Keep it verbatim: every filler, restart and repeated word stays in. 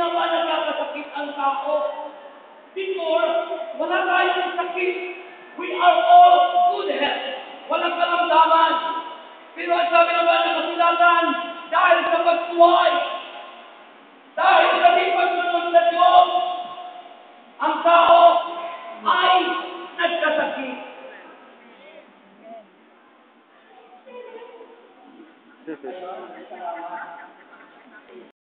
ba nagkakasakit ang tao? Before, wala tayong sakit. We are all good health. Walang kalamdaman. Pero ang sabi naman ng kasulatan, dahil sa pagsuway, dahil sa di pagsunod sa Diyos, ang tao ay nagkasakit.